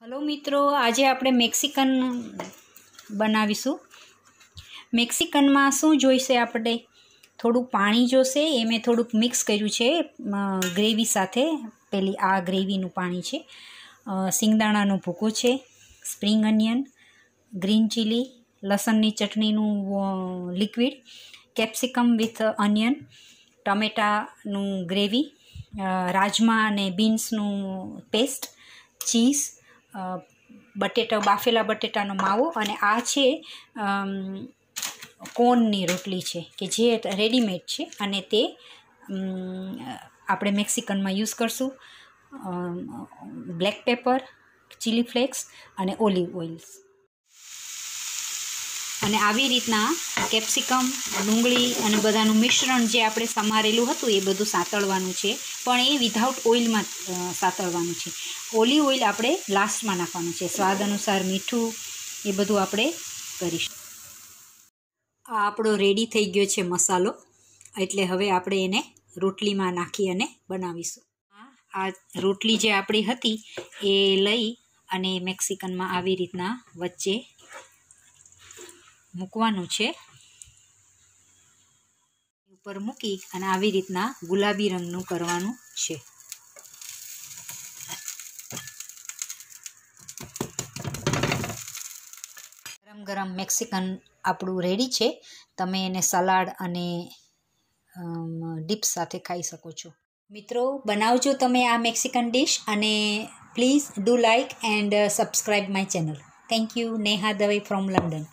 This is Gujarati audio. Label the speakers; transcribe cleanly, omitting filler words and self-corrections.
Speaker 1: हेलो मित्रों, आज આપણે મેક્સિકન બનાવીશું। મેક્સિકનમાં શું જોઈશે? આપણે થોડું પાણી જોશે। એ મેં થોડુંક મિક્સ કર્યું છે ગ્રેવી સાથે। પેલી આ ગ્રેવીનું પાણી છે। સિંગદાણાનો ભૂકો છે, સ્પ્રિંગ અનિયન, ગ્રીન ચીલી, લસણની ચટણીનું લિક્વિડ, કેપ્સિકમ વિથ અનિયન, ટમેટાનું ગ્રેવી, રાજમા અને બીન્સનું પેસ્ટ, ચીઝ, બટેટા, બાફેલા બટેટાનો માવો, અને આ છે કોર્નની રોટલી છે કે જે રેડીમેડ છે અને તે આપણે મેક્સિકનમાં યુઝ કરશું। બ્લેક પેપર, ચીલી ફ્લેક્સ અને ઓલિવ ઓઇલ્સ। અને આવી રીતના કેપ્સિકમ, ડુંગળી અને બધાનું મિશ્રણ જે આપણે સમારેલું હતું એ બધું સાતળવાનું છે, પણ એ વિધાઉટ ઓઇલમાં સાતળવાનું છે। ઓલિવ ઓઇલ આપણે લાસ્ટમાં નાખવાનું છે। સ્વાદ અનુસાર મીઠું એ બધું આપણે કરીશું। આ આપણો રેડી થઈ ગયો છે મસાલો, એટલે હવે આપણે એને રોટલીમાં નાખી અને બનાવીશું। આ રોટલી જે આપણી હતી એ લઈ અને મેક્સિકનમાં આવી રીતના વચ્ચે મૂકવાનું છે, ઉપર મૂકી અને આવી રીતના ગુલાબી રંગનું કરવાનું છે। ગરમ ગરમ મેક્સિકન આપણું રેડી છે। તમે એને સલાડ અને ડીપ સાથે ખાઈ શકો છો। મિત્રો, બનાવજો તમે આ મેક્સિકન ડિશ, અને please do like and subscribe my channel. Thank you. Neha Dave from London.